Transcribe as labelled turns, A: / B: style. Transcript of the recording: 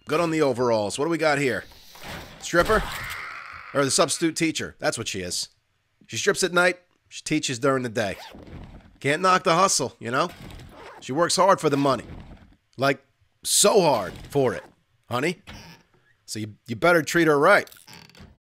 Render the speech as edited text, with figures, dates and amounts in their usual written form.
A: Good on the overalls. What do we got here? Stripper? Or the substitute teacher? That's what she is. She strips at night. She teaches during the day. Can't knock the hustle, you know? She works hard for the money. Like, so hard for it, honey. So you better treat her right.